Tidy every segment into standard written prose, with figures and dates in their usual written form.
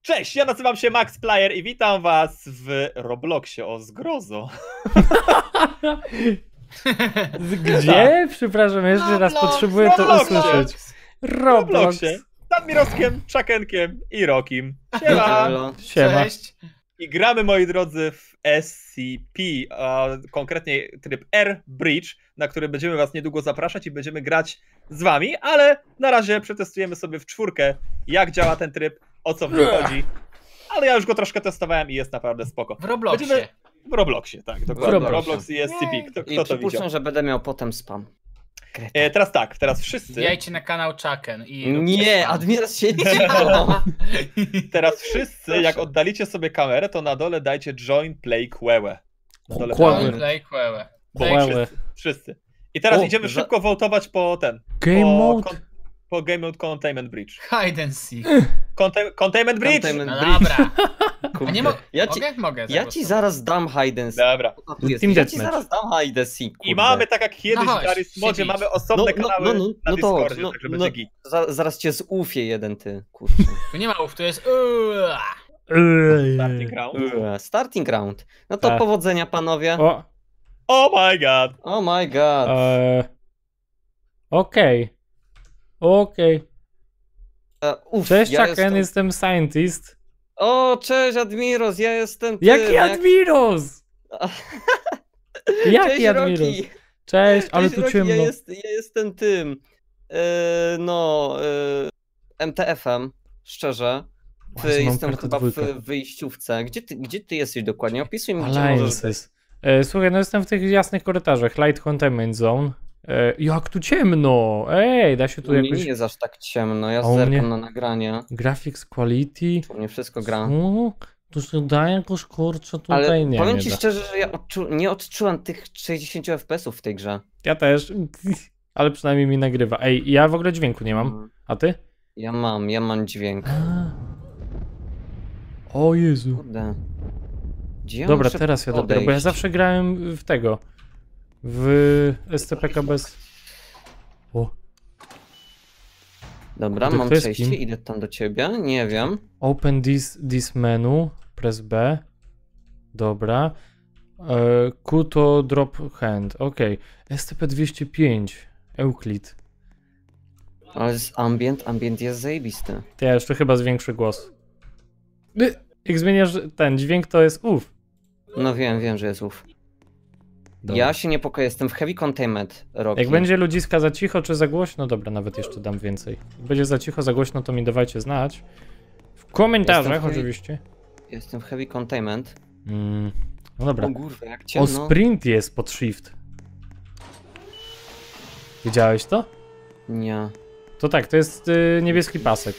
Cześć, ja nazywam się Max Player i witam was w Robloxie o zgrozo. Gdzie? Przepraszam, jeszcze raz potrzebuję to usłyszeć. Roblox. Robloxie. Z Admirowskiem, Czakenkiem i Rokim. Siema. Siema. Cześć. I gramy, moi drodzy, w SCP, a konkretnie tryb Air Bridge, na który będziemy was niedługo zapraszać i będziemy grać z wami, ale na razie przetestujemy sobie w czwórkę, jak działa ten tryb, o co w nim chodzi. Ale ja już go troszkę testowałem i jest naprawdę spoko. W Robloxie. Będziemy w Robloxie, tak, dokładnie. Robloxie. Roblox i SCP. Kto I to przypuszczam, widział? że będę miał potem spam. Teraz tak, teraz wszyscy. Wbijajcie na kanał Chaken i... Nie, Admiros się nie Teraz wszyscy, jak oddalicie sobie kamerę, to na dole dajcie join play Queue. Na dole Queue. Play Queue. Bo Queue. wszyscy. I teraz O, idziemy szybko wołtować po ten. Game po, mode? po Game Mode Containment Bridge. Hide and seek. Containment Bridge! Containment No Bridge. dobra. A Kurde. nie Ja ci, mogę ja ci zagłosować. zaraz dam hide and seek. Dobra. A, tu jest. Team Ja ci Deathmatch. zaraz dam hide and seek. I mamy, tak jak kiedyś No w chodź, Garry's Modzie, siedzieć. mamy osobne kanały na to Discordzie, chodź, także będzie git. Zaraz cię zufię jeden ty, kurczę. Tu nie ma ów, tu jest... Starting round. Starting round. No to Tak. powodzenia, panowie. O, Oh my god! Oh my god. okej. Okej. Cześć, ja Chaken, jestem scientist. O, cześć Admiros, ja jestem tym. Jaki Admiros? Jaki Cześć, Admiros? Rocky. Cześć, ale Cześć, tu Rocky, ciemno. Ja jestem tym. MTF-em, szczerze. Jezu, mam Jestem kartę chyba dwójkę. w wyjściówce. Gdzie ty jesteś dokładnie? Opisuj mi, gdzie możesz być. Alliances. Słuchaj, no jestem w tych jasnych korytarzach. Light Containment Zone. Jak tu ciemno! Ej, da się tu U mnie jakoś... nie jest aż tak ciemno, ja A u zerkam mnie? na nagranie. Graphics quality. U mnie wszystko gra. Tu się da jakoś, kurczę, tutaj Ale nie powiem nie ci da. szczerze, że ja nie odczułem tych 60 FPS-ów w tej grze. Ja też. Ale przynajmniej mi nagrywa. Ej, ja w ogóle dźwięku nie mam. A ty? Ja mam dźwięk. O Jezu. Kurde. Gdzie ja Dobra, muszę teraz ja dopiero, bo ja podejść? zawsze grałem w tego. W SCPK bez... O, Dobra, Kurde, mam kto jest przejście, kim? idę tam do ciebie, nie wiem. open this menu, press B. Dobra. Q to drop hand, okej. SCP-205, Euclid. Ale z ambient jest zajebisty. To ja jeszcze chyba zwiększę głos. Jak zmieniasz ten dźwięk, to jest No wiem, że jest ów. Dobra. Ja się niepokoję, jestem w heavy containment, Rocky. Jak będzie ludziska za cicho czy za głośno, dobra, nawet jeszcze dam więcej. Jak będzie za cicho, za głośno, to mi dawajcie znać. W komentarzach Jestem w- oczywiście. Jestem w heavy containment. No dobra. O kurwa, jak O, ciemno. sprint jest pod shift. Widziałeś to? Nie. To tak, to jest niebieski pasek.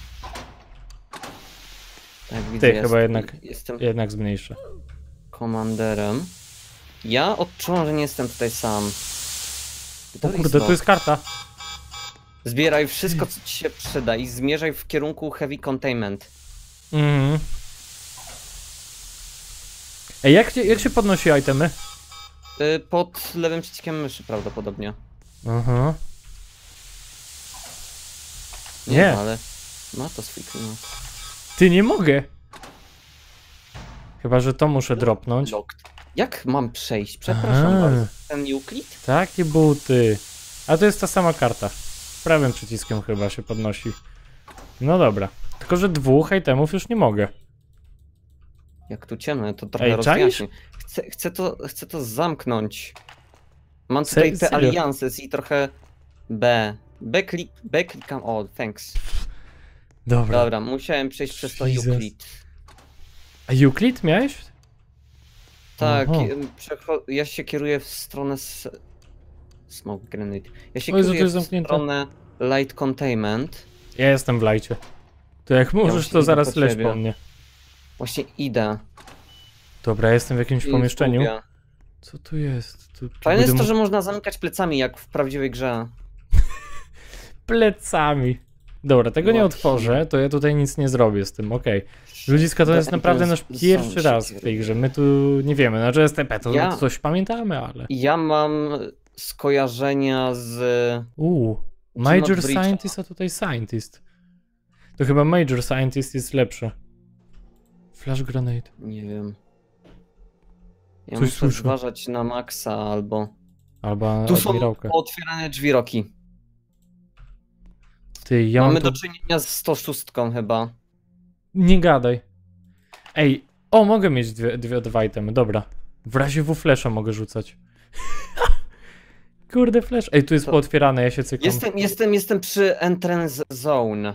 Tak widzę, chyba jednak- Jestem Jednak zmniejszę. komanderem. Ja odczułam, że nie jestem tutaj sam. O kurde, tu jest karta. Zbieraj wszystko, co ci się przyda i zmierzaj w kierunku heavy containment. Mhm. Ej, jak się podnosi itemy? Pod lewym przyciskiem myszy prawdopodobnie. Aha. Nie, Nie. wiem, ale ma to swój klimat. Ty, nie mogę. Chyba, że to muszę dropnąć. Locked. Jak mam przejść? Przepraszam Aha. bardzo. Ten Euclid? Takie buty. A to jest ta sama karta. Prawym przyciskiem chyba się podnosi. No dobra. Tylko, że 2 itemów już nie mogę. Jak tu ciemno, to trochę Ej, czaisz? rozjaśnię. Chcę to zamknąć. Mam tutaj te Serio? aliances i trochę B klikam. O, thanks. Dobra. Dobra, musiałem przejść przez to Jesus. Euclid. A Euclid miałeś? Tak, Aha. ja się kieruję w stronę smoke grenade. Ja się O Jezu, to kieruję jest w zamknięte. stronę light containment. Ja jestem w lajcie. To jak możesz, właśnie to idę zaraz po leć ciebie. po mnie. Właśnie idę. Dobra, jestem w jakimś I pomieszczeniu. zgubię. Co tu jest? Tu Fajne jest będę to, że można zamykać plecami jak w prawdziwej grze. plecami. Dobra, tego nie Właśnie. otworzę, to ja tutaj nic nie zrobię z tym, okej. Ludziska, to jest naprawdę nasz pierwszy raz w tej grze, my tu nie wiemy, znaczy STP to Ja- coś pamiętamy, ale... Ja mam skojarzenia z... Major Bridge'a. Scientist, a tutaj Scientist. To chyba Major Scientist jest lepsze. Flash grenade. Nie wiem. Ja Coś muszę słyszę. zważać na maksa albo... Albo Tu są admirałkę. otwierane drzwi, Roki. Ty, ja Mamy mam tu... do czynienia z 106 chyba. Nie gadaj. Ej, o, mogę mieć dwa itemy, dobra. W razie W flesza mogę rzucać. Kurde, flash. Ej, tu jest To- pootwierane, ja się cykam. Jestem przy entrance zone.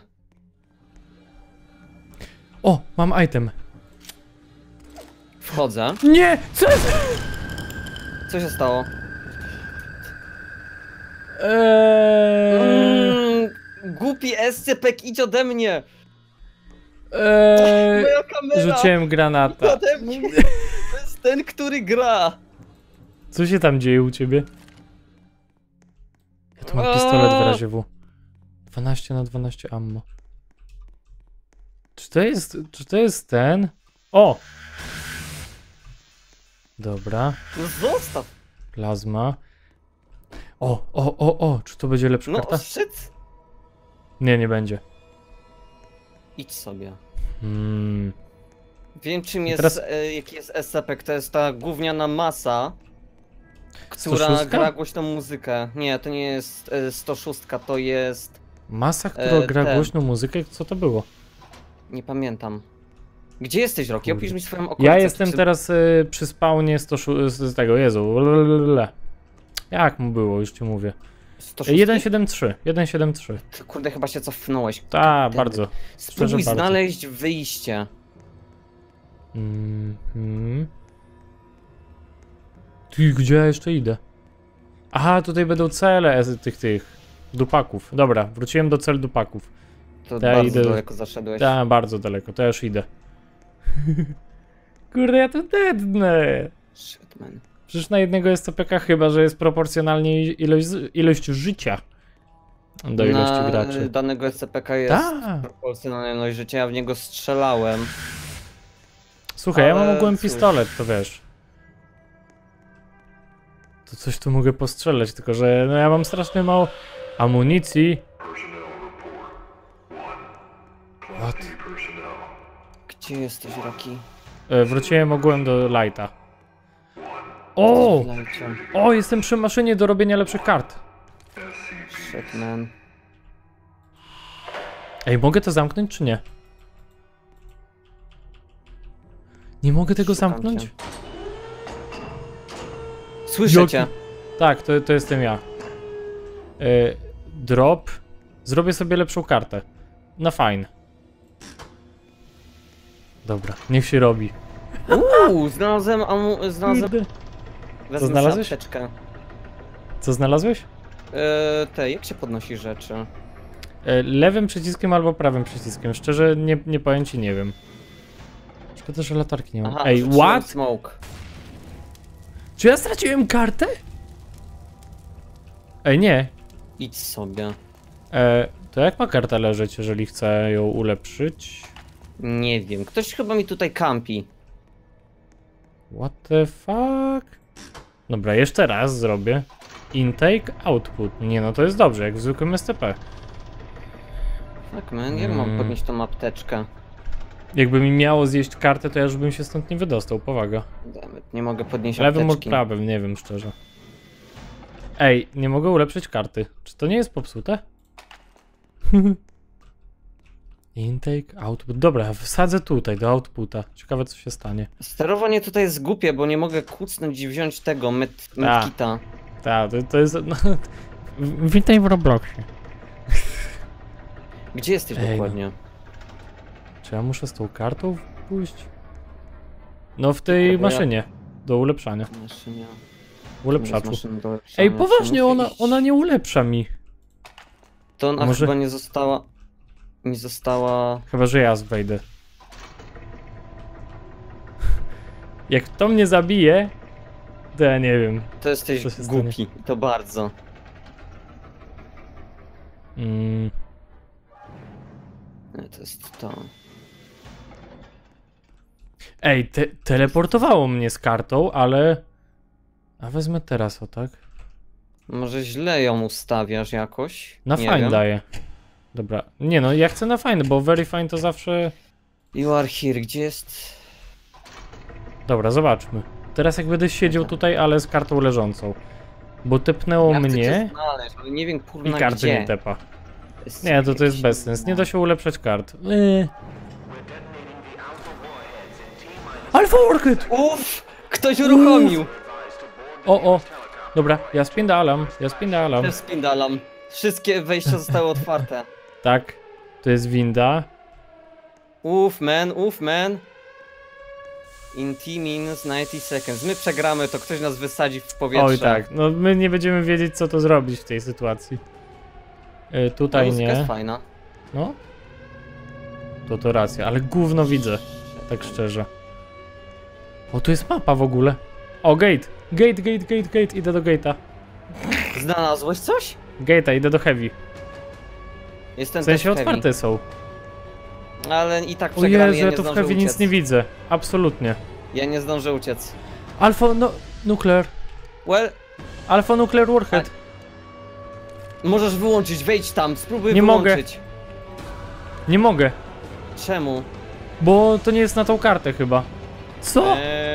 O, mam item. Wchodzę. Nie! Co jest? Co się stało? Głupi SCP, idź ode mnie! Moja kamera! Rzuciłem granata. Ode mnie! To jest ten, który gra! Co się tam dzieje u ciebie? Ja tu mam pistolet w razie W. 12 na 12 ammo. Czy to jest ten? O! Dobra. No zostaw! Plazma. O, czy to będzie lepsza No karta? shit! Nie, nie będzie. Idź sobie. I Wiem czym jest, teraz- jaki jest SCP, to jest ta gówniana masa, która 106? gra głośną muzykę. Nie, to nie jest 106, to jest... Masa, która gra ten. głośną muzykę? Co to było? Nie pamiętam. Gdzie jesteś, Roki? Kurde. Opisz mi swoją okolicę. Ja jestem teraz przy spawnie 106 z tego, Jezu. Jak mu było, już ci mówię. 106? 173, 173. Ty, kurde, chyba się cofnąłeś. Ta, Ten- bardzo. Spróbuj bardzo. znaleźć wyjście. Ty, gdzie ja jeszcze idę? Aha, tutaj będą cele tych dupaków. Dobra, wróciłem do cel dupaków. To Ja bardzo idę- daleko zaszedłeś. Ta, bardzo daleko, to ja już idę. Kurde, ja to dednę. Shit, man. Przecież na jednego SCP-ka chyba, że jest proporcjonalnie ilość życia do ilości Na graczy. danego SCP-ka jest Tak. proporcjonalna ilość życia, ja w niego strzelałem. Słuchaj, ja mam Ale ogółem cóż. pistolet, to wiesz. To coś tu mogę postrzelać, tylko że no ja mam strasznie mało amunicji. What? Gdzie jesteś, Roki? Wróciłem ogółem do lighta. O! Lajcie. O, jestem przy maszynie do robienia lepszych kart. Shit, man. Ej, mogę to zamknąć, czy nie? Nie mogę tego Szukam zamknąć? cię. Słyszę Jaki- cię. Tak, to jestem ja. Drop. Zrobię sobie lepszą kartę. Na fajne. Dobra, niech się robi. Znalazłem znalazłem... Kurde. Wezmę sobie znalazłeś? apteczkę. Co znalazłeś? Jak się podnosi rzeczy? Lewym przyciskiem albo prawym przyciskiem. Szczerze, nie powiem ci, nie wiem. Szkoda, że latarki nie mam. Aha, Ej, rzuciłem what? Smoke. Czy ja straciłem kartę? Ej, nie. Idź sobie. To jak ma karta leżeć, jeżeli chcę ją ulepszyć? Nie wiem, ktoś chyba mi tutaj kampi. What the fuck? Dobra, jeszcze raz zrobię. Intake, output. Nie no, to jest dobrze, jak w zwykłym SCP. Tak, man, jak mam podnieść tą apteczkę? Jakby mi miało zjeść kartę, to ja już bym się stąd nie wydostał, powaga. Dammit, nie mogę podnieść Lewym lub apteczki. prawym, nie wiem szczerze. Ej, nie mogę ulepszyć karty. Czy to nie jest popsute? Intake, output. Dobra, wsadzę tutaj, do outputa. Ciekawe co się stanie. Sterowanie tutaj jest głupie, bo nie mogę kucnąć i wziąć tego medkita. Tak, to jest... No, witaj w Robloxie. Gdzie jesteś Ej, no. dokładnie? Czy ja muszę z tą kartą pójść? No w tej Dobra, ja- maszynie. Do ulepszania. Maszynia. Ulepszaczu. Maszyny do ulepszania. Ej, poważnie, Muszę iść. ona nie ulepsza mi. To ona Może- chyba nie została... Nie została... Chyba, że ja wejdę. Jak to mnie zabije, to ja nie wiem. To jesteś Co się stanie? głupi. To bardzo. Mm, Nie, to jest to. Ej, teleportowało mnie z kartą, ale... A wezmę teraz, o tak? Może źle ją ustawiasz jakoś? Na Nie fine wiem. daję. Dobra, nie no, ja chcę na fine, bo very fine to zawsze... You are here, gdzie jest... Dobra, zobaczmy. Teraz jak będę siedział tutaj, ale z kartą leżącą. Bo tepnęło Ja chcę cię mnie znaleźć, ale nie wiem i kurna karty gdzie. nie tepa. Nie, to jest bez sens. Nie da się ulepszać kart. Alpha Orchid! Uff! Ktoś uruchomił! O. Dobra, ja spindalam. Też spindalam. Wszystkie wejścia zostały otwarte. Tak. To jest winda. Uff, man. In T-minus 90 seconds. My przegramy, to ktoś nas wysadzi w powietrze. Oj tak, no my nie będziemy wiedzieć co to zrobić w tej sytuacji. Tutaj Polska nie. jest fajna. No. To racja, ale gówno widzę. Tak szczerze. O, tu jest mapa w ogóle. O, gate. Gate. Idę do gate'a. Znalazłeś coś? Gate'a, idę do heavy. Jestem W sensie też w heavy. otwarte są. Ale i tak O przegramy, Jezu, ja ja nie tu w zdążę heavy uciec. nic nie widzę. Absolutnie. Ja nie zdążę uciec. Alpha, no, nuclear. Well, Alpha nuclear warhead. możesz wyłączyć, wejdź tam, spróbuj Nie mogę. wyłączyć. Nie mogę, Czemu? bo to nie jest na tą kartę chyba. Co?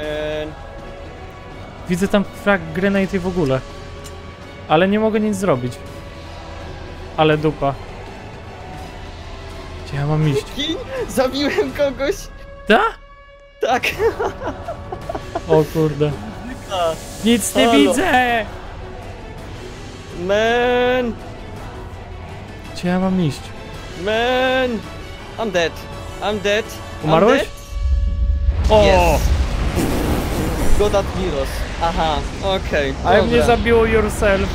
Widzę tam frag grenade i w ogóle. Ale nie mogę nic zrobić. Ale dupa. Gdzie ja mam iść? Zabiłem kogoś! Ta? Tak! O kurde. Nic nie Halo. widzę! Man! Gdzie ja mam iść? Man! I'm dead. I'm dead. Umarłeś? I'm O! Yes. dead. God Admiros. Aha, okej. Ale dobra. mnie zabiło yourself.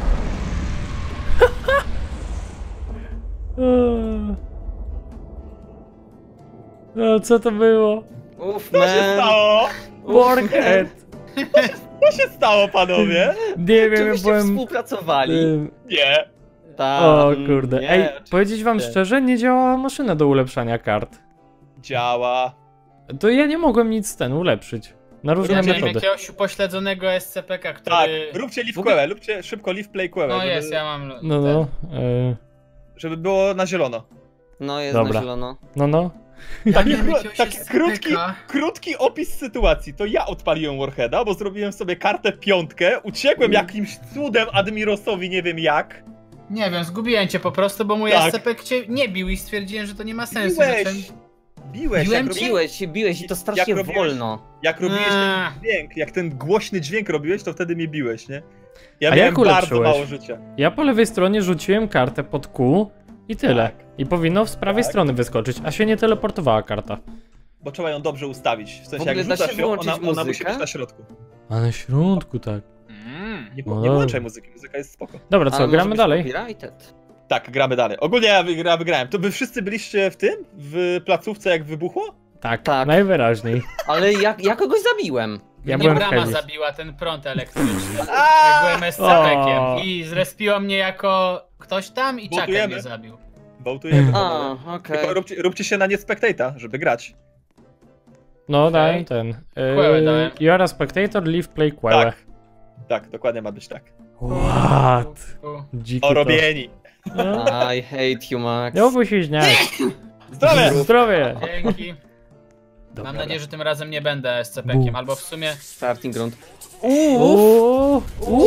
O, co to było? Uff, Co się man. stało? Warhead. Co się stało, panowie? Nie wiem, ja Oczywiście byłem... współpracowali. Nie. Tak. O kurde. Nie. Ej, powiedzieć wam nie. szczerze, nie działała maszyna do ulepszania kart. Działa. To ja nie mogłem nic ulepszyć. Na różne Ja miałem metody. jakiegoś upośledzonego SCP-ka, który... Tak, róbcie leaf queue, róbcie szybko leaf play queue, No żeby, jest, ja mam... No. żeby było na zielono. No jest Dobra. na zielono. No. Taki, miałem jakiegoś taki SCP-ka. krótki opis sytuacji. To ja odpaliłem Warheada, bo zrobiłem sobie kartę piątkę, uciekłem jakimś cudem Admirosowi, nie wiem jak. Nie wiem, zgubiłem cię po prostu, bo mój Tak. SCP cię nie bił i stwierdziłem, że to nie ma sensu. Zacząłem- Biłeś, Biłem jak, cię? Biłeś i to strasznie Jak robiłeś- wolno. jak robiłeś A. ten dźwięk, jak ten głośny dźwięk robiłeś, to wtedy mnie biłeś, nie? Ja A miałem jak bardzo ulepszyłeś? mało życia. Ja po lewej stronie rzuciłem kartę pod Q i tyle. Tak. I powinno z prawej Tak. strony wyskoczyć, a się nie teleportowała karta. Bo trzeba ją dobrze ustawić. W W sensie ogóle jak da rzucasz się ją, wyłączyć ona musi muzykę? być na środku. A na środku tak. Nie, No nie dobra. włączaj muzyki, muzyka jest spoko. Dobra, co, Ale może gramy być dalej? copyrighted. Tak, gramy dalej. Ogólnie ja wygrałem. To wy wszyscy byliście w tym? W placówce jak wybuchło? Tak, Tak. najwyraźniej. Ale ja kogoś zabiłem. Ja Mnie byłem brama heavy. zabiła ten prąd elektryczny. Jak Aaaa! byłem SCP-kiem O. i zrespiło mnie jako ktoś tam i Chucken Buntujemy. mnie zabił. Wołtujemy. A, Tylko okej. róbcie się na nie spectata, żeby grać. No, Okej. dałem ten. Queue dałem. You are a spectator, leave play queue. Tak. Tak, dokładnie ma być tak. What? U. Dziki to. Orobieni. No. I hate you, Max. Nie mógł się śmiać. Zdrowie! Zdrowie! Dzięki. Dobra. Mam nadzieję, że tym razem nie będę SCP-kiem, Bum. albo w sumie... Starting ground. Uuu,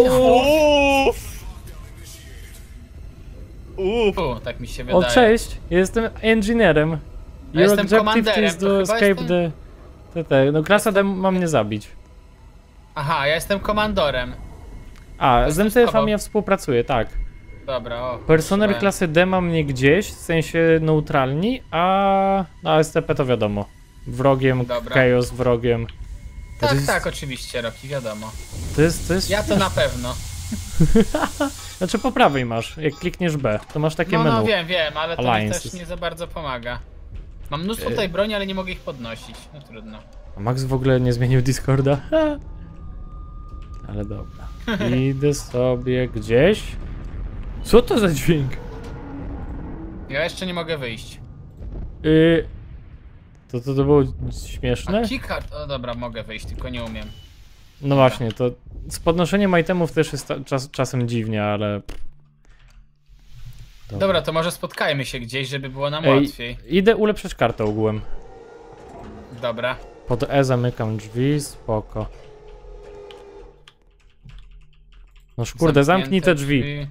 Uff! Uff! tak mi się wydaje. O, cześć, jestem engineerem. Your jestem objective komanderem, is to to chyba escape jestem- the... No, klasa D ma mnie zabić. Aha, ja jestem komandorem. A, z jestem z MTF-ami tobą. ja współpracuję, tak. Dobra, o. Personel szukałem. klasy D ma mnie gdzieś, w sensie neutralni, a SCP to wiadomo. Wrogiem, Dobra. Chaos wrogiem. To Tak, jest, tak, oczywiście, Roki, wiadomo. To jest... Ja to na pewno. Znaczy po prawej masz, jak klikniesz B, to masz takie No, menu. no wiem, ale to mi Alliances. też nie za bardzo pomaga. Mam mnóstwo tutaj broni, ale nie mogę ich podnosić. No trudno. A Max w ogóle nie zmienił Discorda. Ale dobra. Idę sobie gdzieś. Co to za dźwięk? Ja jeszcze nie mogę wyjść. To było A śmieszne? keycard... O dobra, mogę wyjść, tylko nie umiem. No właśnie, to z podnoszeniem itemów też jest czasem dziwnie, ale... Dobra, to może spotkajmy się gdzieś, żeby było nam Ej, łatwiej. idę ulepszać kartę ogółem. Dobra. Pod E zamykam drzwi, spoko. No kurde, zamknij te drzwi.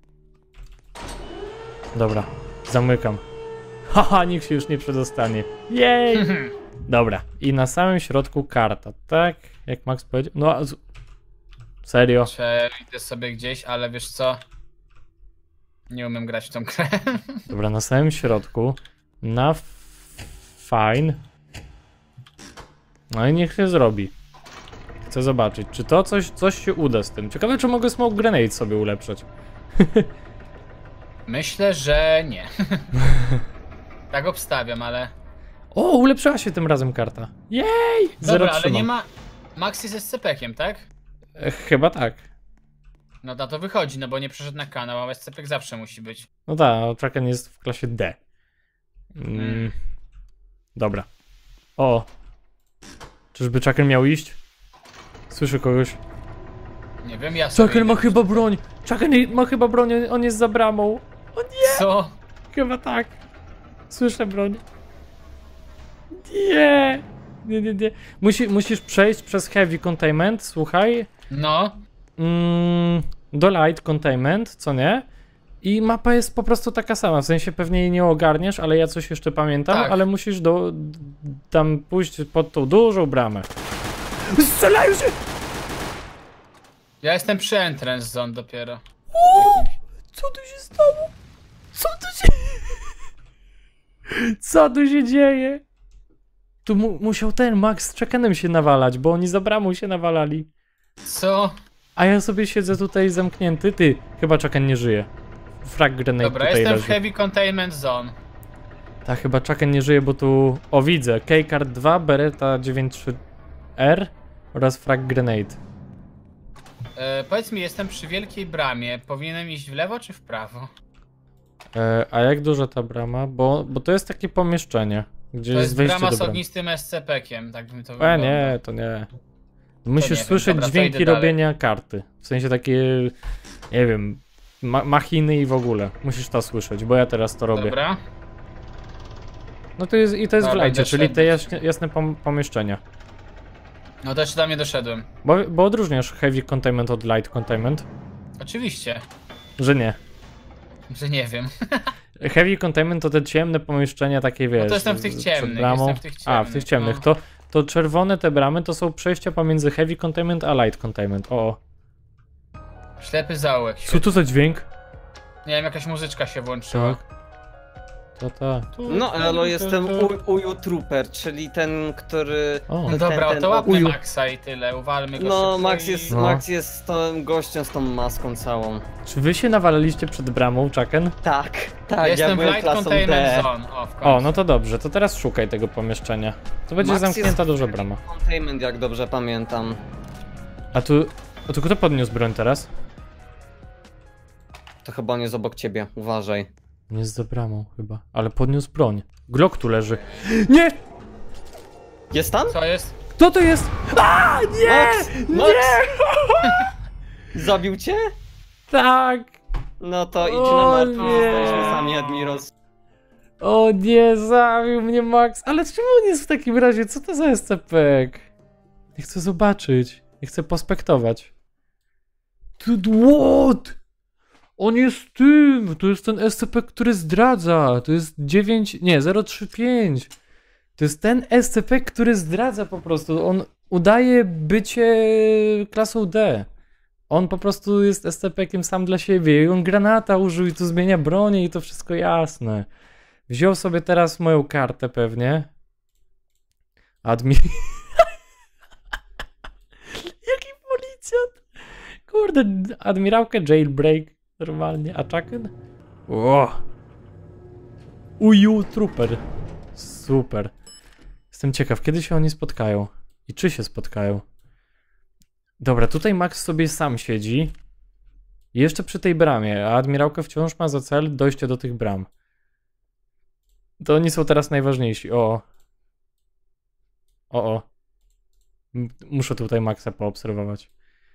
Dobra, zamykam. Haha, nikt się już nie przedostanie. Jej! Dobra, i na samym środku karta, tak? Jak Max powiedział. No, serio? Idę sobie gdzieś, ale wiesz co? Nie umiem grać w tą grę. Dobra, na samym środku. Na fine. No i niech się zrobi. Chcę zobaczyć, czy to coś się uda z tym. Ciekawe, czy mogę smoke grenade sobie ulepszać. Myślę, że nie. Tak obstawiam, ale... O, ulepszyła się tym razem karta. Jej! Dobra, ale trzymam. nie ma... Max jest SCP-kiem, tak? Chyba tak. No na to wychodzi, no bo nie przeszedł na kanał, a SCP zawsze musi być. No tak, Chucken jest w klasie D. Dobra. O. Czyżby Chucken miał iść? Słyszę kogoś. Nie wiem, ja sobie Chucken ma idę. chyba broń! Chucken ma chyba broń, on jest za bramą. O nie! Co? Chyba tak. Słyszę broń. Nie! Nie. Musisz przejść przez heavy containment, słuchaj. No. Do light containment, co nie? I mapa jest po prostu taka sama, w sensie pewnie jej nie ogarniesz, ale ja coś jeszcze pamiętam, Tak. ale musisz tam pójść pod tą dużą bramę. Strzelają się! Ja jestem przy entrance zone dopiero. Co tu się stało? Co tu się dzieje? Tu musiał ten Max z Chuckenem się nawalać, bo oni za bramą się nawalali. Co? A ja sobie siedzę tutaj zamknięty. Ty, chyba Chucken nie żyje. Frag grenade Dobra, tutaj jestem leży. w heavy containment zone. Tak, chyba Chucken nie żyje, bo tu... O, widzę. K-Card 2, Beretta 93R oraz frag grenade. Powiedz mi, jestem przy wielkiej bramie. Powinienem iść w lewo czy w prawo? A jak duża ta brama? Bo to jest takie pomieszczenie, gdzie To jest jest wejście brama do z bramy. ognistym SCP-kiem, tak mi to wygląda. Nie, to nie. Musisz nie wiem, słyszeć dobra, to dźwięki idę dalej. robienia karty. W sensie takie, nie wiem, machiny i w ogóle. Musisz to słyszeć, bo ja teraz to robię. Dobra. No to jest w Dobra, lajcie, idę czyli te szedł. jasne pomieszczenia. No to jeszcze tam nie doszedłem. Bo odróżniasz heavy containment od light containment? Oczywiście, Że nie. że nie wiem. Heavy containment to te ciemne pomieszczenia takie, wiesz... No to jestem w tych przed ciemnych, bramą. jestem w tych A, w tych ciemnych, ciemnych. no. To czerwone te bramy to są przejścia pomiędzy heavy containment a light containment. O. Ślepy zaułek. Co to za dźwięk? Nie wiem, jakaś muzyczka się włączyła. Tak. To. No, Elo, jestem Uju Trooper, czyli ten, który... O. No dobra, to łapmy Uju. Maxa i tyle, uwalmy go No, szybko Max i... jest, No. Max jest tym gościem z tą maską całą. Czy wy się nawalaliście przed bramą, Chucken? Tak, ja Jestem w byłem light klasą containment D. zone. O, w końcu. O, no to dobrze, to teraz szukaj tego pomieszczenia. To będzie Max zamknięta jest duża brama. Containment, jak dobrze pamiętam. A tu kto podniósł broń teraz? To chyba on jest obok ciebie, uważaj. Nie jest za bramą chyba, ale podniósł broń. Glock tu leży. Nie! Jest tam? Co jest? Kto to jest? A, nie! Max! Zabił cię? Tak! No to idź O na martwą, nie. jesteśmy sami, Admiros. O nie, zabił mnie Max. Ale czemu on jest w takim razie? Co to za SCP? Nie chcę zobaczyć. Nie chcę pospektować. What? On jest tym! To jest ten SCP, który zdradza. To jest 035. To jest ten SCP, który zdradza po prostu. On udaje bycie klasą D. On po prostu jest SCP-kiem sam dla siebie. I on granata użył i tu zmienia bronię i to wszystko jasne. Wziął sobie teraz moją kartę pewnie. Jaki policjant? Kurde, admirałkę jailbreak. Normalnie. A Chucken? O! Uju Trooper. Super. Jestem ciekaw, kiedy się oni spotkają. I czy się spotkają. Dobra, tutaj Max sobie sam siedzi. Jeszcze przy tej bramie, a admirałka wciąż ma za cel dojście do tych bram. To oni są teraz najważniejsi. O. Muszę tutaj Maxa poobserwować.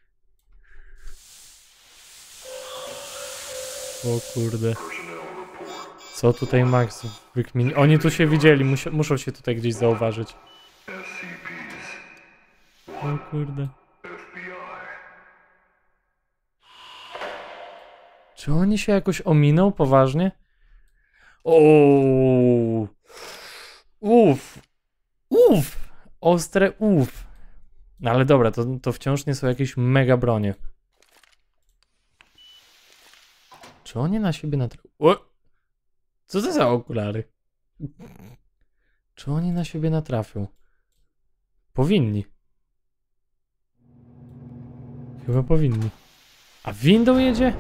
O kurde. Co tutaj Max wykmini? Oni tu się widzieli, muszą się tutaj gdzieś zauważyć. O kurde. Czy oni się jakoś ominą poważnie? O, uff, uff, ostre uff. No ale dobra, to wciąż nie są jakieś mega bronie. Czy oni na siebie natrafią? Co to za okulary? Czy oni na siebie natrafią? Powinni. Chyba powinni. A windą jedzie?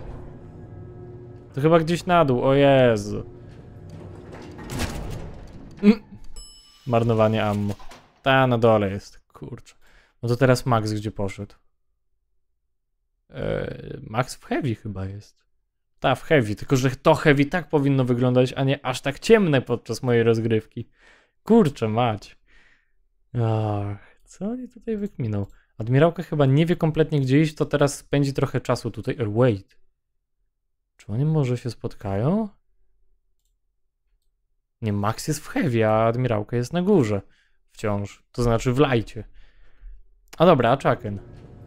To chyba gdzieś na dół, o Jezu. Marnowanie ammo. Ta na dole jest, kurczę. No to teraz Max gdzie poszedł? Max w heavy chyba jest. Ta w heavy, tylko że to heavy tak powinno wyglądać, a nie aż tak ciemne podczas mojej rozgrywki. Kurczę mać. Ach, co oni tutaj wykminą? Admirałka chyba nie wie kompletnie gdzie iść, to teraz spędzi trochę czasu tutaj. Wait. Czy oni może się spotkają? Nie, Max jest w heavy, a admirałka jest na górze. Wciąż. To znaczy w lajcie. A dobra, a Chucken.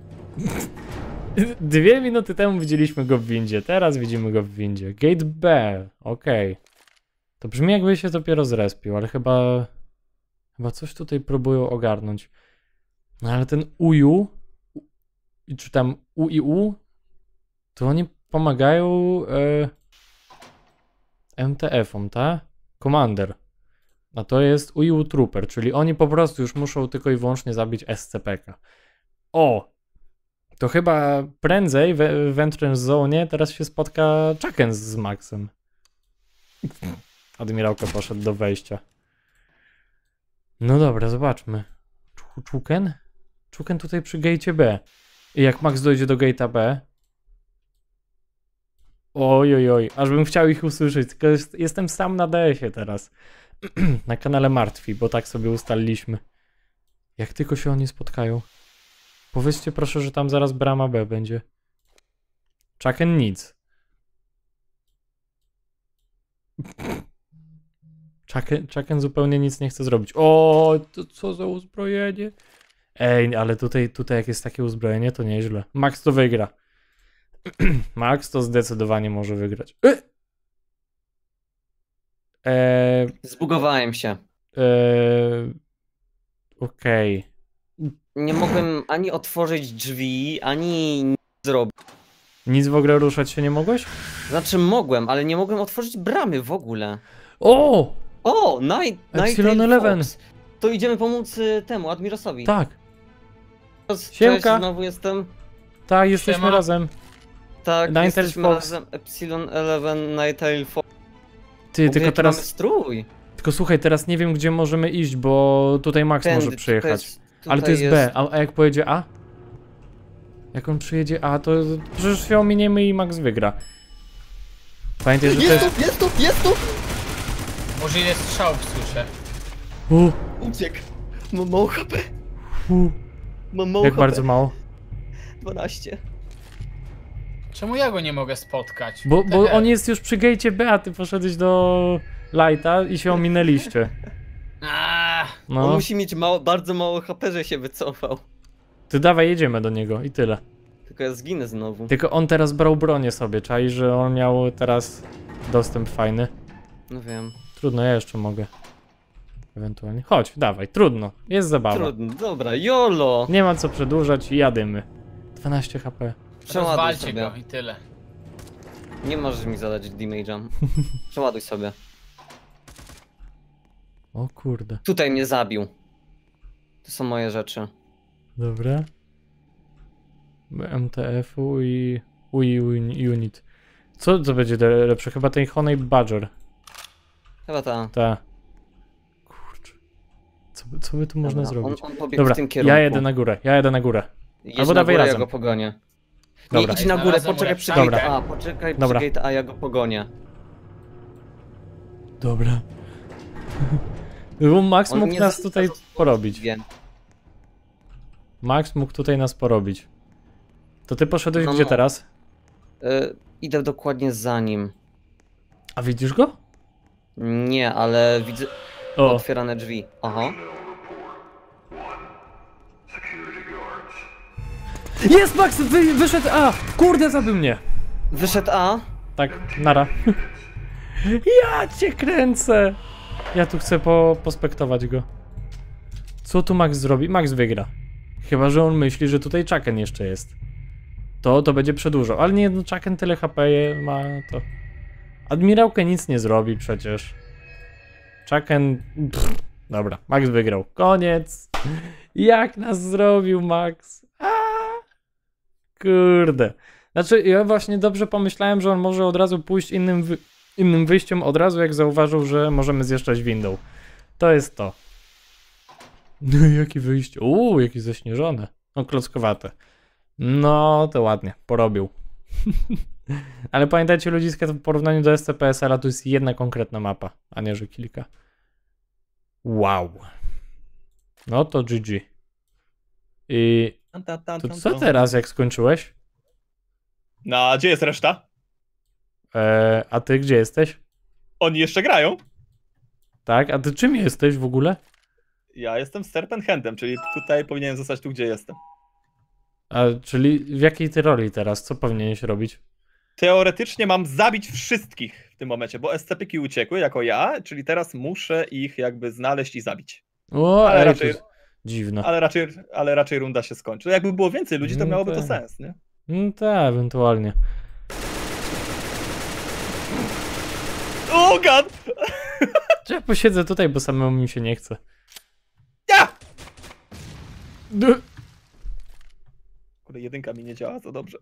2 minuty temu widzieliśmy go w windzie, teraz widzimy go w windzie. Gate B, okej. To brzmi jakby się dopiero zrespił, ale chyba coś tutaj próbują ogarnąć. No ale ten UU, czy tam UIU, to oni pomagają MTF-om, tak? Commander. A to jest UIU Trooper, czyli oni po prostu już muszą tylko i wyłącznie zabić SCP-ka. O! To chyba prędzej w Entrance Zone teraz się spotka Chucken z Maxem. Admirałka poszedł do wejścia. No dobra, zobaczmy. Chucken? Chucken tutaj przy gate'ie B. I jak Max dojdzie do gate'a B... Oj, aż bym chciał ich usłyszeć, tylko jestem sam na DS-ie teraz. Na kanale Martwi, bo tak sobie ustaliliśmy. Jak tylko się oni spotkają. Powiedzcie proszę, że tam zaraz brama B będzie. Chucken nic. Chucken zupełnie nic nie chce zrobić. O, to co za uzbrojenie. Ej, ale tutaj jak jest takie uzbrojenie, to nieźle. Max to wygra. Max to zdecydowanie może wygrać. Zbugowałem się. Okej. Nie mogłem ani otworzyć drzwi, ani nic zrobić. Nic w ogóle ruszać się nie mogłeś? Znaczy mogłem, ale nie mogłem otworzyć bramy w ogóle. O! O, Epsilon 11. To idziemy pomóc temu, Admirosowi. Tak, Cześć, Siemka. znowu jestem. tak, jesteśmy Siema. razem. Tak, Ninetales jesteśmy Fox. razem. Epsilon 11, Ninetale Fox. Ty, tylko Mamy teraz... strój. Tylko słuchaj, teraz nie wiem gdzie możemy iść, bo tutaj Max może przyjechać. Ale to jest B, a jak pojedzie A? Jak on przyjedzie A, to przecież się ominiemy i Max wygra. Pamiętaj, że to jest... Jest tu! Może ile strzałów słyszę. Uciekł. Mam mało HP. Mam mało Jak HP. bardzo mało? 12. Czemu ja go nie mogę spotkać? Bo on jest już przy gate'cie B, a ty poszedłeś do Lighta i się ominęliście. On No, musi mieć bardzo mało HP, że się wycofał. ty dawaj, jedziemy do niego i tyle. Tylko ja zginę znowu. Tylko on teraz brał bronię sobie, czai, że on miał teraz dostęp fajny. No wiem. Trudno, ja jeszcze mogę. Ewentualnie. Chodź, dawaj, trudno. Jest zabawa. Trudno, dobra, YOLO! Nie ma co przedłużać i jadymy. 12 HP. Przeładuj Rozwalcie sobie. go i tyle. Nie możesz mi zadać damage'a. Przeładuj sobie. O kurde. Tutaj mnie zabił. To są moje rzeczy. Dobra. MTF-u i UI unit. Co to będzie lepsze? Chyba ten Honey Badger. Chyba ta. Ta. Kurczę. Co by tu można Dobra, zrobić? On pobiegł Dobra, w tym kierunku. ja jedę na górę. Jedź albo na dawaj górę, razem. Ja go pogonię. Dobra. Nie, idź na górę, Znalazłem poczekaj przy ulepszenie. gate A, poczekaj Dobra. przy gate A, ja go pogonię. Dobra. Bo Max On mógł nie nas za- tutaj porobić. Wiem. Max mógł tutaj nas porobić. To ty poszedłeś No, gdzie no. teraz? Idę dokładnie za nim. A widzisz go? Nie, ale widzę O, otwierane drzwi. Aha. Jest Max! Wyszedł A! Kurde, zabił mnie! Wyszedł A. Tak, nara. Ja cię kręcę! Ja tu chcę pospektować go. Co tu Max zrobi? Max wygra. Chyba że on myśli, że tutaj Chucken jeszcze jest. To będzie przedłużał. Ale nie, no Chucken tyle HP ma, to... Admirałkę nic nie zrobi przecież. Chucken... Dobra, Max wygrał. Koniec! Jak nas zrobił Max? Kurde. Znaczy, ja właśnie dobrze pomyślałem, że on może od razu pójść innym wyjściem od razu, jak zauważył, że możemy zjeżdżać windą. To jest to. No jakie wyjście? Jakie zaśnieżone. No, klockowate. No, to ładnie. Porobił. Ale pamiętajcie, ludziska, w porównaniu do SCPSR-a to jest jedna konkretna mapa, a nie, że kilka. Wow. No to GG. I to co teraz, jak skończyłeś? No, a gdzie jest reszta? A ty gdzie jesteś? Oni jeszcze grają? Tak? A ty czym jesteś w ogóle? Ja jestem Serpent Handem, czyli tutaj powinienem zostać tu, gdzie jestem. A, czyli w jakiej ty roli teraz? Co powinieneś robić? Teoretycznie mam zabić wszystkich w tym momencie, bo SCP-ki uciekły jako ja, czyli teraz muszę ich jakby znaleźć i zabić. Ale raczej, dziwne. ale raczej runda się skończy. Jakby było więcej ludzi, to miałoby to sens, nie? No tak, ewentualnie. O god! Ja posiedzę tutaj, bo samemu mi się nie chce. Ja! Kurde, jedynka mi nie działa za dobrze.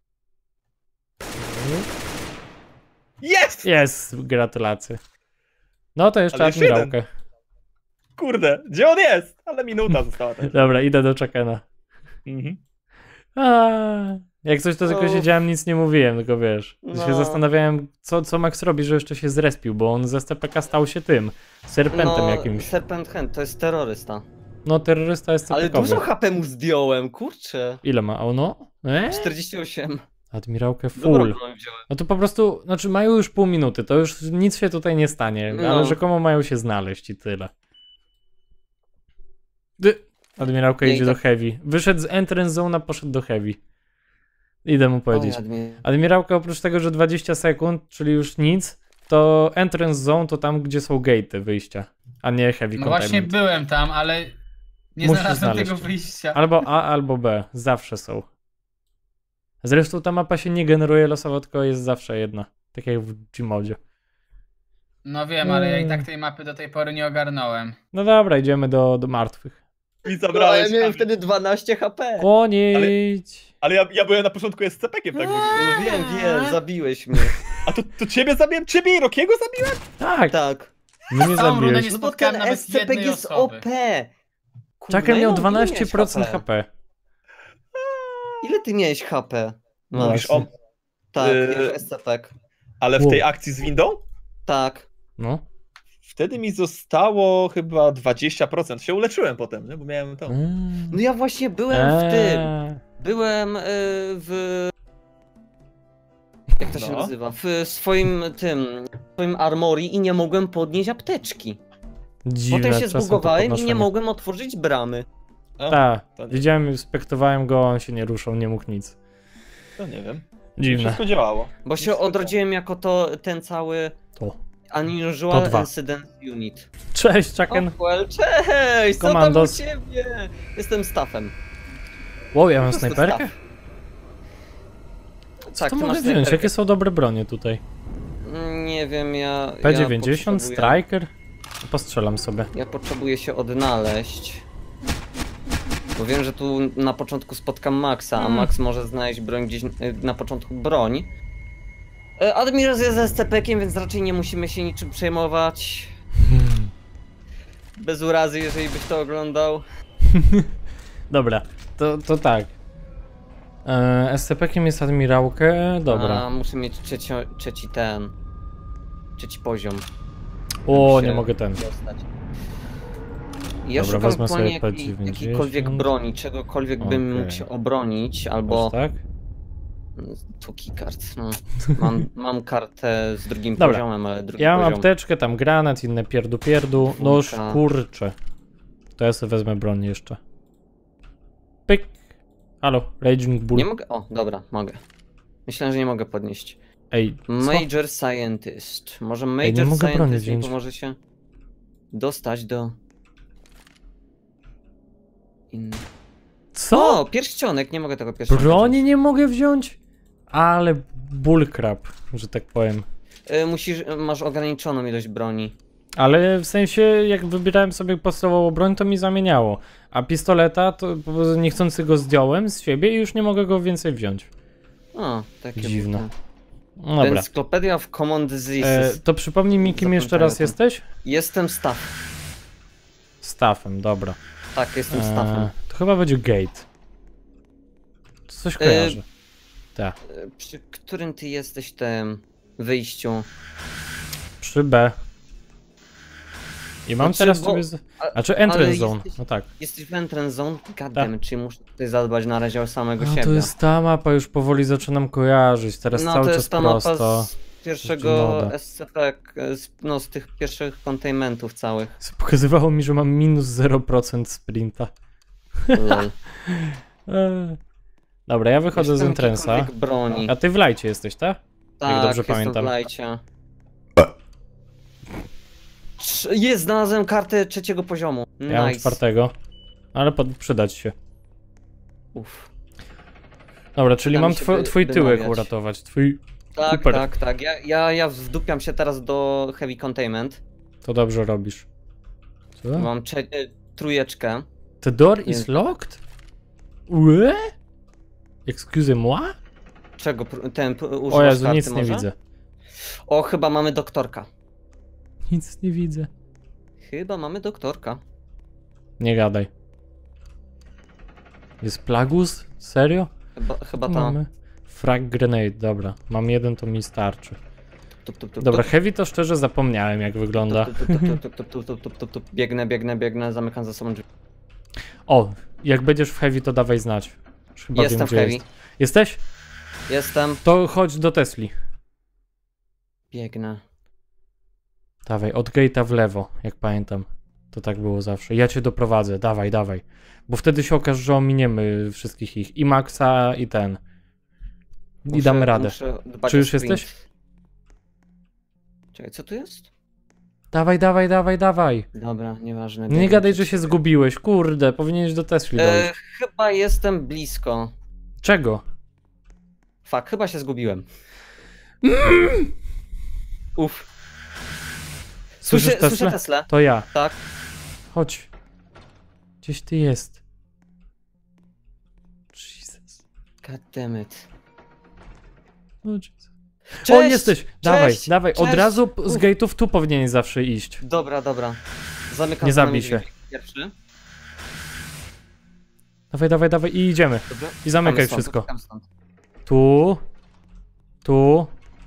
Jest! Jest, gratulacje. No to jeszcze Ale jeszcze admirałkę. Kurde, gdzie on jest? Ale minuta została też. Dobra, idę do Chuckena. Mhm. Jak coś to tylko siedziałem, nic nie mówiłem, tylko wiesz. Się zastanawiałem, co Max robi, że jeszcze się zrespił, bo on z SCPK stał się tym, serpentem jakimś. Serpent Hand, to jest terrorysta. No, terrorysta jest Ale SCP-kowy. dużo HP mu zdjąłem, kurczę. Ile ma? Ono? 48. Admirałkę Dobrą full. broń wziąłem. No to po prostu, znaczy mają już pół minuty, to już nic się tutaj nie stanie, ale rzekomo mają się znaleźć i tyle. Admirałka idzie do heavy. Wyszedł z entrance zone, a poszedł do heavy. Idę mu powiedzieć. Admirałka oprócz tego, że 20 sekund, czyli już nic, to entrance zone to tam, gdzie są gate'y wyjścia, a nie heavy No containment. właśnie byłem tam, ale nie Musisz znalazłem znaleźć. tego wyjścia. Albo A, albo B. Zawsze są. Zresztą ta mapa się nie generuje losowo, tylko jest zawsze jedna. Tak jak w Gmodzie. No wiem, ale ja i tak tej mapy do tej pory nie ogarnąłem. No dobra, idziemy do martwych. I No, zabrałeś. ja miałem wtedy 12 HP. Koniec! Ale ja byłem na początku SCP-kiem, tak No wiem, zabiłeś mnie. A to ciebie zabiłem? Ciebie i Rokiego zabiłem? Tak! Tak. Mnie Całą rundę zabiłeś. nie No bo spotkałem ten nawet SCP jednej jest osoby. OP. Kurwa, Chucken miał ile miałeś 12% HP. Ile ty miałeś HP? No Mówisz właśnie. Tak, Yy, jako SCP. Ale w tej akcji z windą? Tak. No. Wtedy mi zostało chyba 20%. Się uleczyłem potem, nie? Bo miałem to. No ja właśnie byłem w tym. Byłem w... Jak to się No. nazywa? W swoim armory i nie mogłem podnieść apteczki. Dziwne, Potem się czasem to zbugowałem i nie podnoszenie. mogłem otworzyć bramy. Tak, To nie, widziałem, spektowałem go, on się nie ruszał, nie mógł nic. to nie wiem. Dziwne. Wszystko działało. Bo się odrodziłem jako ten cały To. Unusual To 2. Incident Unit. Cześć, Chucken. Well, cześć! Co tam u Komandos. ciebie? Jestem staffem. Wow, ja mam Po prostu snajperkę? staff. Co Tak, to ty mogę masz wziąć? snajperkę. Jakie są dobre bronie tutaj? Nie wiem, ja P90, potrzebuję- Striker? Postrzelam sobie. Ja potrzebuję się odnaleźć. Bo wiem, że tu na początku spotkam Maxa, a Max może znaleźć broń gdzieś na początku broń. Admiros jest SCP-kiem, więc raczej nie musimy się niczym przejmować. Bez urazy, jeżeli byś to oglądał. Dobra, to tak. SCP-kiem jest admirałkę, dobra. A, muszę mieć trzeci poziom. O, żeby nie się mogę ten. dostać. Ja Dobra, szukam wezmę sobie aktualnie P90. jakiejkolwiek broni, czegokolwiek bym Okej. mógł się obronić, albo... Aż tak? Tu keycard. Mam kartę z drugim Dobra. poziomem, ale drugi Ja mam poziom... apteczkę, tam granat, inne pierdu. No już Furka. kurczę. To ja sobie wezmę broń jeszcze. Pyk. Halo, Raging Bull. Nie mogę? O, dobra, mogę. Myślałem, że nie mogę podnieść. Ej, co? Major Scientist. Może nie Major mogę broni Scientist mi wziąć. pomoże się dostać do... Co? O, pierścionek, nie mogę tego pierścionka Broni wziąć. nie mogę wziąć? Ale bullcrap, że tak powiem. Masz ograniczoną ilość broni. Ale w sensie, jak wybierałem sobie podstawową broń, to mi zamieniało. A pistoleta, to po prostu niechcący go zdjąłem z siebie i już nie mogę go więcej wziąć. O, takie Dziwne. buty. No dobra. Encyclopedia of Common Diseases. To przypomnij mi, kim jeszcze raz Zapamiętaję jesteś? Jestem staff. Staffem, dobra. Tak, jestem staffem. To chyba będzie gate. Coś kojarzę. Tak. Przy którym ty jesteś tym wyjściu? Przy B. I mam Znaczy, teraz bo- sobie... A czy entrance ale zone? jesteś- No tak. Jesteś w entrance zone? Goddammit, czyli muszę tutaj zadbać na razie o samego No siebie. to jest ta mapa, już powoli zaczynam kojarzyć. Teraz No cały to czas jest ta mapa prosto. z pierwszego moda. SCP, z tych pierwszych containmentów całych. Pokazywało mi, że mam minus 0% sprinta. Lol. Dobra, ja wychodzę z Jestem entrance'a. jakiekolwiek broni. A ty w lajcie jesteś, tak? Tak, dobrze jestem pamiętam. w lajcie. Jest, znalazłem kartę trzeciego poziomu. Ja mam Nice. czwartego. Ale przydać się. Uf. Dobra, czyli Przyda mam mi się twój tyłek wymawiać. uratować. Twój... Tak, Super. tak, tak. Ja wdupiam się teraz do Heavy Containment. To dobrze robisz. Co? Mam trójeczkę. The door is Jest. locked? Ue? Excusez-moi? Czego używasz O Jezu, karty nic nie może? widzę. O, chyba mamy doktorka. Nic nie widzę. Chyba mamy doktorka. Nie gadaj. Jest Plagus? Serio? Chyba Co ta. mamy? Frag grenade, dobra. Mam jeden, to mi starczy. Tup. Dobra, heavy to szczerze zapomniałem jak wygląda. Tup. Biegnę, zamykam za sobą drzwi. O, jak będziesz w heavy, to dawaj znać. Już chyba Jestem wiem, w gdzie heavy. jest. Jesteś? Jestem. To chodź do Tesli. Biegnę. Dawaj, od gate'a w lewo, jak pamiętam. To tak było zawsze. Ja cię doprowadzę, dawaj. Bo wtedy się okaże, że ominiemy wszystkich ich. I Maxa, i ten. I damy radę. Muszę dbać Czy o już sprint. jesteś? Czekaj, co tu jest? Dawaj. Dobra, nieważne. Nie biegnę gadaj, przed że się siebie. zgubiłeś. Kurde, powinieneś do Tesli dojść. Chyba jestem blisko. Czego? Fuck, chyba się zgubiłem. Uff. Słyszysz Słyszę Teslę? Teslę. To ja. Tak. Chodź. Gdzieś ty jest. Jesus. God damn it. No, Jesus. Cześć! O, jesteś! Dawaj. Od cześć. razu z Uf. gate'ów tu powinieneś zawsze iść. Dobra. Zamykam Nie za nami zabij się. drzwi. Pierwszy. Dawaj i idziemy. Dobra. I zamykaj Uciekamy stąd, wszystko. uciekamy stąd. Tu.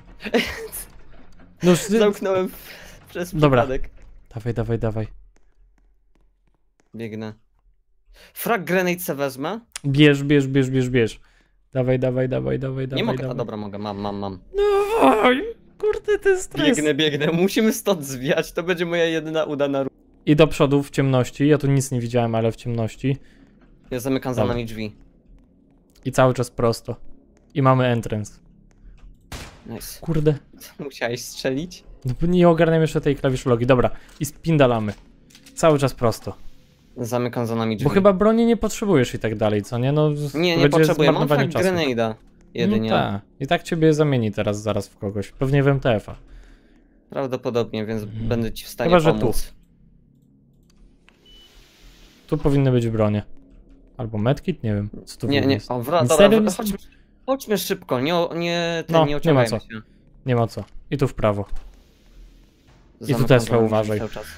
No, Zamknąłem przez Dobra. przypadek. Dawaj. Biegnę. Frag grenade se wezmę. Bierz. Dawaj. Nie mogę, a dawaj. dobra, mogę, mam. Dawaj. Kurde, to jest stres. Biegnę, musimy stąd zwijać, to będzie moja jedyna udana rucha. I do przodu w ciemności. Ja tu nic nie widziałem, ale w ciemności. Ja zamykam za Dobra. nami drzwi. I cały czas prosto. I mamy entrance. Nice. Kurde. Musiałeś strzelić? No bo nie ogarniam jeszcze tej klawiszologii. Dobra. I spindalamy. Cały czas prosto. Zamykam za nami drzwi. Bo chyba broni nie potrzebujesz i tak dalej, co nie? No, Nie będzie potrzebuję, mam zmarnowanie frag czasu. grenada. Jedynie. No tak. I tak ciebie zamieni zaraz w kogoś. Pewnie w MTF-a. Prawdopodobnie, więc będę ci w stanie Chyba, że pomóc. Tu powinny być bronie. Albo medkit? Nie wiem. Co tu Nie, jest. o, Nic dobra, serio nie chodźmy szybko, nie No, nie nie ma ociągajmy co. się. Nie ma co. I tu w prawo. Zamykam Tesla, za nami uważaj. cały czas.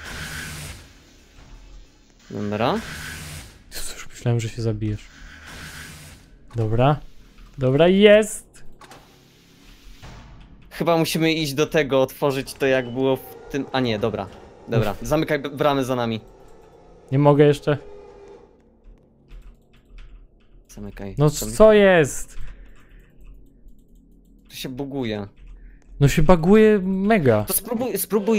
Dobra. Jezu, już myślałem, że się zabijesz. Dobra, jest! Chyba musimy iść do tego, otworzyć to jak było w tym... A nie, dobra. Zamykaj bramy za nami. Nie mogę jeszcze. Zamykaj. No co jest? To się buguje. No się baguje mega. To spróbuj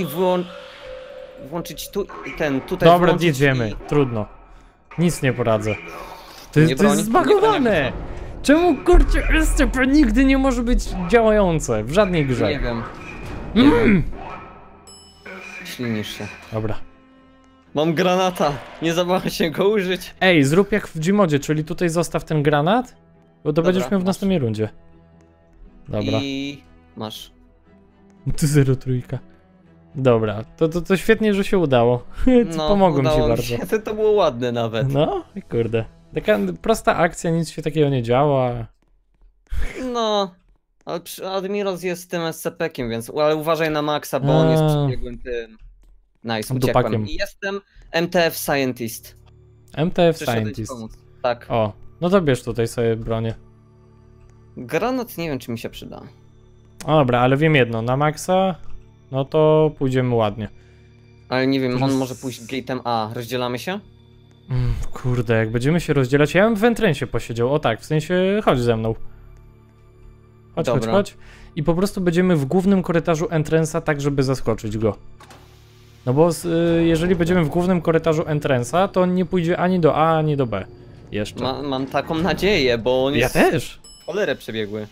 włączyć tutaj Dobra, włączyć jedziemy. i... Trudno. Nic nie poradzę. To Nie jest broń, nie zbagowane! Czemu kurczę SCP nigdy nie może być działające w żadnej grze? Nie wiem. Nie wiem. Ślinisz się. Dobra. Mam granata. Nie zabawa się go użyć. Ej, zrób jak w Gmodzie, czyli tutaj zostaw ten granat, bo to Dobra, będziesz miał w masz. następnej rundzie. Dobra. I... masz. Tu 0-3. Dobra, to świetnie, że się udało. Pomogłem ci udało mi bardzo. się. To było ładne nawet. No i kurde. Taka prosta akcja, nic się takiego nie działa. No. Ale Admiros jest tym SCP-kiem, więc... Ale uważaj na Maxa, bo on jest A. przebiegłym tym. Nice, Dupakiem. uciekłem. I jestem MTF Scientist. MTF Przyszedłeś Scientist. pomóc. Tak. O, no to bierz tutaj sobie bronię. Granat nie wiem, czy mi się przyda. O, dobra, ale wiem jedno, na maksa, no to pójdziemy ładnie. Ale nie wiem, on może pójść gate'em A. Rozdzielamy się? Kurde, jak będziemy się rozdzielać, ja bym w entrensie posiedział, o tak, w sensie chodź ze mną. Dobra. Chodź. I po prostu będziemy w głównym korytarzu entrensa, tak żeby zaskoczyć go. No bo jeżeli będziemy w głównym korytarzu entrensa, to on nie pójdzie ani do A, ani do B. Jeszcze. Mam taką nadzieję, bo on Ja jest... też. Cholerę przebiegły.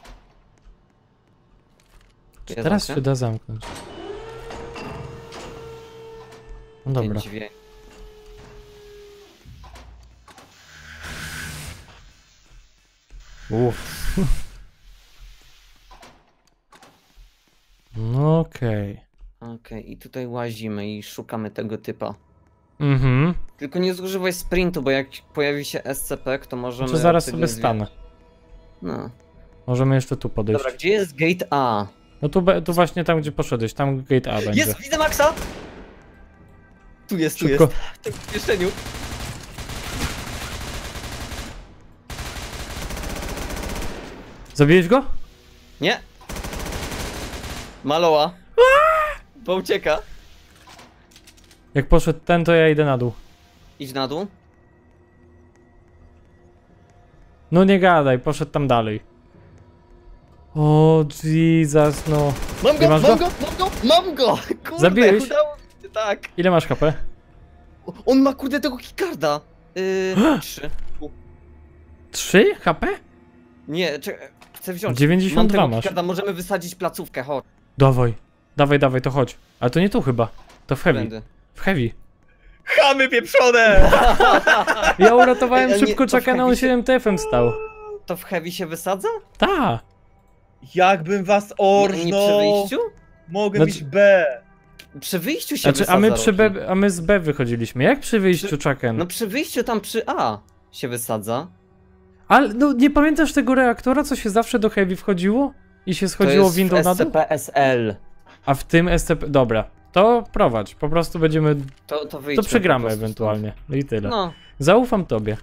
Czy teraz się da zamknąć? No dobra. Uff. No okej. Okej, i tutaj łazimy i szukamy tego typa. Mhm. Tylko nie zużywaj sprintu, bo jak pojawi się SCP, to możemy... Czy zaraz wtedy sobie stanę. No. Możemy jeszcze tu podejść. Dobra, gdzie jest gate A? No tu właśnie tam, gdzie poszedłeś, tam gate A będzie. Jest, widzę Maxa! Tu jest, Szybko. w tym pomieszczeniu. Zabiłeś go? Nie. Maloła. Bo ucieka. Jak poszedł ten, to ja idę na dół. Idź na dół. No nie gadaj, poszedł tam dalej. O Jesus, no. Mam Nie go, masz mam go? go, mam go, mam go! Kurde, Zabiłeś? udało mi się, tak. Ile masz HP? On ma kurde tego keycarda. 3. 3 HP? Nie, czekaj, chcę wziąć. 92 Mam tego masz. keycarda, możemy wysadzić placówkę, chodź. Dawaj. Dawaj, to chodź. Ale to nie tu chyba. To w heavy. Będę. W heavy. Chamy pieprzone! Ja uratowałem Ej, a nie, szybko to w czekana, on heavy się- 7 TF-em stał. To w heavy się wysadza? Ta. Jakbym was Nie orżnął! przy wyjściu? Mogę Znaczy- mieć B! Przy wyjściu się Znaczy, wysadza. a my przy Rocky. B, a my z B wychodziliśmy. Jak przy wyjściu Chucken? No przy wyjściu tam przy A się wysadza. Ale no nie pamiętasz tego reaktora, co się zawsze do heavy wchodziło? I się schodziło windą na dół? SCP-SL. A w tym SCP... Dobra, to prowadź. Po prostu będziemy... To wyjdźmy To przegramy po prostu ewentualnie. No i tyle. stąd. No, Zaufam tobie.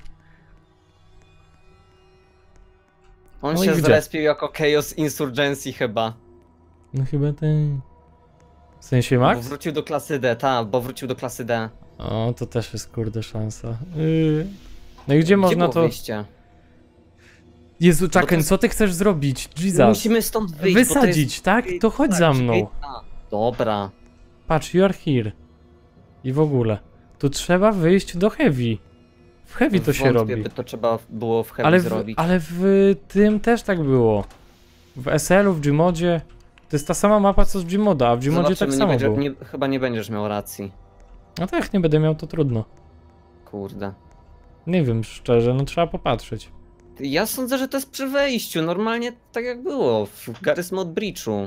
on No i się gdzie? zrespił jako Chaos Insurgency chyba. No chyba ten... W sensie Bo Max? wrócił do klasy D, bo wrócił do klasy D. O, to też jest kurde szansa. No i gdzie można było to... wyjście? Jezu, to Chucken, jest- co ty chcesz zrobić? Jesus. Musimy stąd wyjść, Wysadzić, tak? To chodź za mną. Dobra. Patrz, you are here. I w ogóle. Tu trzeba wyjść do heavy. W heavy to się Wątpię, robi. by to trzeba było w heavy Ale zrobić. ale w tym też tak było. W SL-u, w Gmodzie. To jest ta sama mapa co z Gmoda, a w Gmodzie tak Zobaczymy, samo było. chyba nie będziesz miał racji. No tak, jak nie będę miał, to trudno. Kurde. Nie wiem, szczerze, no trzeba popatrzeć. Ja sądzę, że to jest przy wejściu, normalnie tak jak było w Garry's Mod Breachu.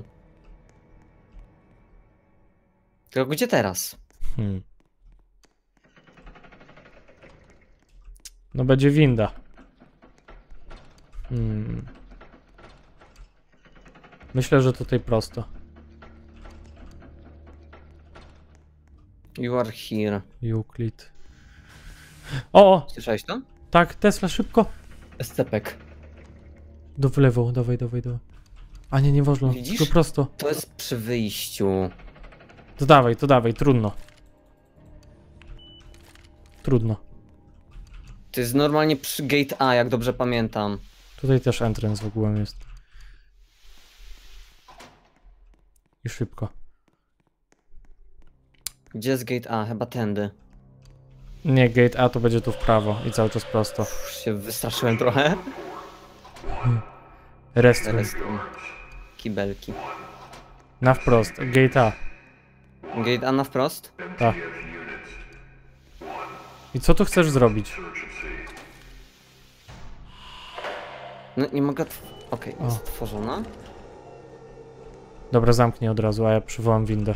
Tylko gdzie teraz? No będzie winda. Myślę, że tutaj prosto. You are here. Euclid. O! Słyszałeś to? Tak, Tesla, szybko! SCP-ek. W lewo, dawaj. A nie, nie wolno. Widzisz? Tylko prosto. To jest przy wyjściu. To dawaj, trudno. Trudno. To jest normalnie przy gate A, jak dobrze pamiętam. Tutaj też entrance w ogóle jest. I szybko. Gdzie jest gate A? Chyba tędy. Nie, gate A to będzie tu w prawo i cały czas prosto. Już się wystraszyłem trochę. Restroom. Restroom. Kibelki. Na wprost. Gate A. Gate A na wprost? Tak. I co tu chcesz zrobić? No nie mogę... Okej, O. jest otworzona. Dobra, zamknij od razu, a ja przywołam windę.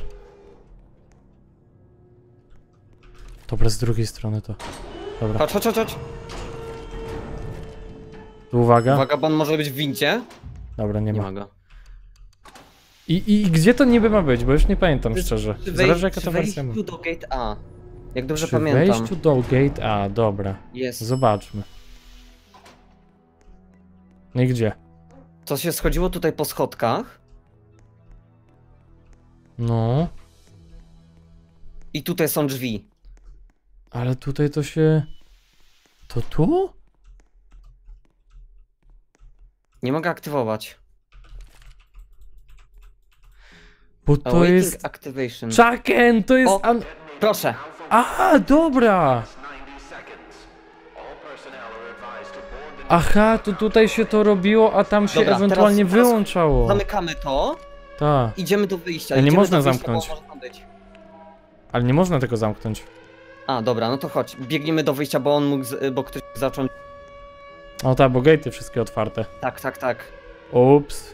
Dobra, z drugiej strony to. Dobra, Chodź, chodź, chodź, chodź. tu uwaga. Uwaga, bo on może być w windzie. Dobra, nie Nie ma. ma go. I gdzie to niby ma być? Bo już nie pamiętam Przy- szczerze. przy Zależy jaka przy to wersja ma. wejściu do Gate A. Jak dobrze Przy pamiętam. wejściu do gate A, dobra. Jest. Zobaczmy. No i gdzie? To się schodziło tutaj po schodkach. No, I tutaj są drzwi. ale tutaj to się... To tu? Nie mogę aktywować. Bo to Awaiting jest... activation. Chaken, to jest... O! Proszę. Aha, dobra! Aha, to tutaj się to robiło, a tam się Dobra, ewentualnie teraz wyłączało. Zamykamy to. Tak, Idziemy do wyjścia. Ale nie idziemy można do wyjścia, zamknąć. bo może tam być. ale nie można tego zamknąć. A, dobra, no to chodź. Biegniemy do wyjścia, bo on mógł, bo ktoś zaczął... O tak, bo gate'y wszystkie otwarte. Tak, tak, tak. Ups.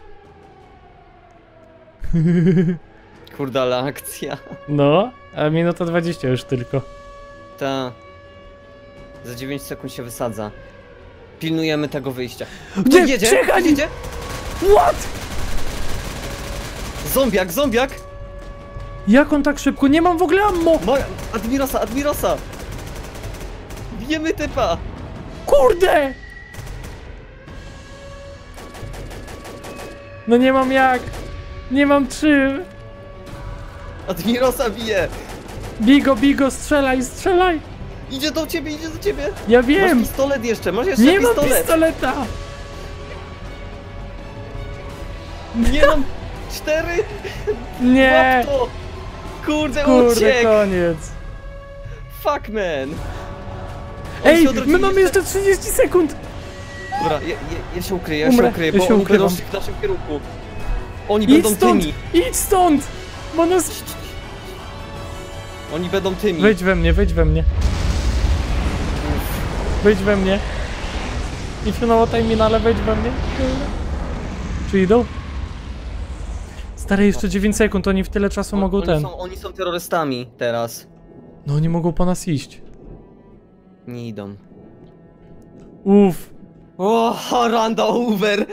Kurde, ale akcja. No, a minuta 20 już tylko. Ta. Za 9 sekund się wysadza. Pilnujemy tego wyjścia. Gdzie? Jedzie? Czekaj! Jedzie? What? Zombiak, zombiak! Jak on tak szybko? Nie mam w ogóle ammo! Moja... Admirosa, Admirosa! Bijemy typa! Kurde! No nie mam jak! Nie mam czym! Admirosa bije! Bigo, strzelaj, strzelaj! Idzie do ciebie, idzie do ciebie! Ja Masz wiem! pistolet jeszcze, masz jeszcze Nie mam pistolet! pistoleta! Nie mam! 4! Nie! Łap to! Kurde, Kurde, uciekł! koniec! Fuck man! Oni Ej, się odrodzili my mamy jeszcze 30 sekund! Dobra, ja się ukryję, ja Umrę, się ukryję, ja bo się oni będą ukrywam. szli w naszym kierunku. Oni Idź będą stąd! tymi! Idź stąd! Bo nas... Oni będą tymi! Wejdź we mnie, wejdź we mnie. Wejdź we mnie. If you know what I mean, ale wejdź we mnie. Czy idą? Stary, jeszcze 9 sekund, oni w tyle czasu mogą ten. Oni są terrorystami teraz. No oni mogą po nas iść. Nie idą. Uff. O, Randa Hoover!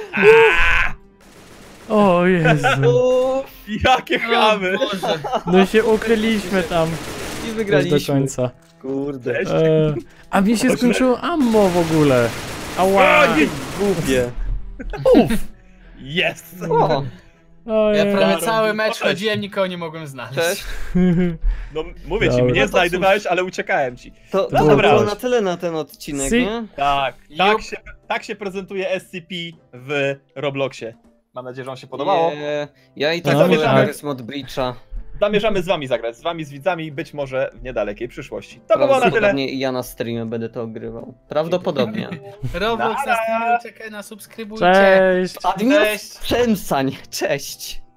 O Jezu. Uff, Jakie chamy! O Boże. No się ukryliśmy tam i aż do wygraliśmy. końca. Kurde. A mi się skończyło ammo w ogóle. Ała. Głupie. Uff. Jest! O, O Ja prawie Jezu. cały mecz Cześć. chodziłem, nikogo nie mogłem znaleźć. cześć. No mówię ci, Dobra. mnie No to znajdowałeś, ale uciekałem ci. To No było dobra. na tyle na ten odcinek, Si. nie? Tak, Jup. tak się prezentuje SCP w Robloxie. Mam nadzieję, że wam się podobało. Ja i tak No, wolę tak. Alex Mod Breacha. Zamierzamy z wami zagrać, z wami, z widzami, być może w niedalekiej przyszłości. To było na tyle. Prawdopodobnie i ja na streamie będę to ogrywał. Prawdopodobnie. Roblox na streamie, czekaj, subskrybujcie. Cześć. Admiros Cześć. Przemsań, cześć.